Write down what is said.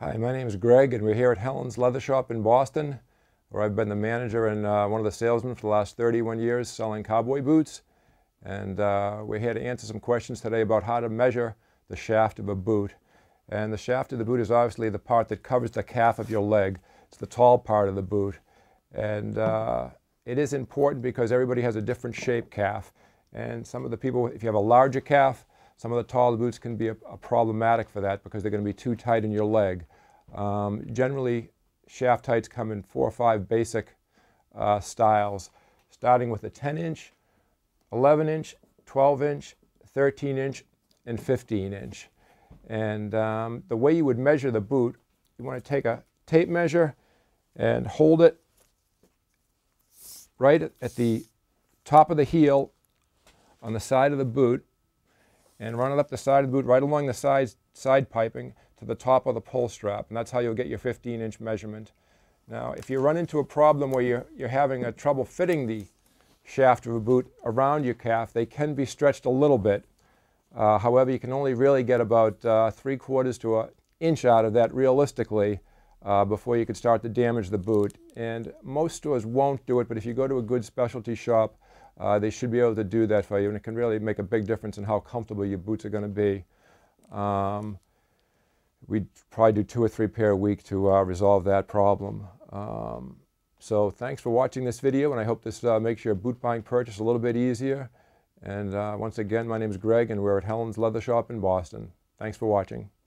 Hi, my name is Greg, and we're here at Helen's Leather Shop in Boston, where I've been the manager and one of the salesmen for the last 31 years selling cowboy boots. And we're here to answer some questions today about how to measure the shaft of a boot. And the shaft of the boot is obviously the part that covers the calf of your leg. It's the tall part of the boot. And it is important because everybody has a different shaped calf. And some of the people, if you have a larger calf, some of the taller boots can be problematic for that because they're going to be too tight in your leg. Generally, shaft heights come in 4 or 5 basic styles, starting with a 10-inch, 11-inch, 12-inch, 13-inch, and 15-inch. And the way you would measure the boot, you want to take a tape measure and hold it right at the top of the heel on the side of the boot, and run it up the side of the boot right along the side piping to the top of the pull strap, and that's how you'll get your 15-inch measurement. Now, if you run into a problem where you're having a trouble fitting the shaft of a boot around your calf, they can be stretched a little bit. However, you can only really get about 3/4 to an inch out of that realistically before you could start to damage the boot. And most stores won't do it, but if you go to a good specialty shop, they should be able to do that for you, and it can really make a big difference in how comfortable your boots are going to be. We'd probably do 2 or 3 pair a week to resolve that problem. So thanks for watching this video, and I hope this makes your boot buying purchase a little bit easier. And once again, my name is Greg, and we're at Helen's Leather Shop in Boston. Thanks for watching.